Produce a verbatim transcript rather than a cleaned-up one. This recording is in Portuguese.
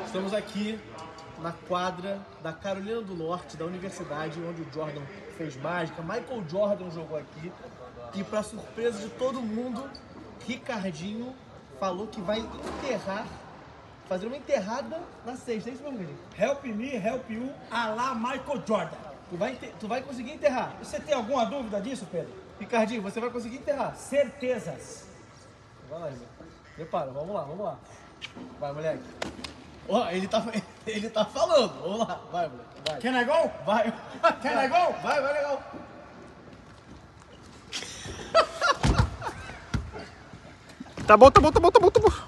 Estamos aqui na quadra da Carolina do Norte, da universidade onde o Jordan fez mágica. Michael Jordan jogou aqui. E para surpresa de todo mundo, Ricardinho falou que vai enterrar, fazer uma enterrada na sexta. É isso, meu amigo? Help me, help you, a lá Michael Jordan. Tu vai, tu vai conseguir enterrar. Você tem alguma dúvida disso, Pedro? Ricardinho, você vai conseguir enterrar. Certezas. Vai lá, irmão. Prepara, vamos lá, vamos lá. Vai, moleque. Ó, oh, ele tá, ele tá falando. Vamos lá, vai, moleque. Vai. Can I go? Vai. Can I go? Vai, vai, legal. Tá bom, tá bom, tá bom, tá bom, tá bom.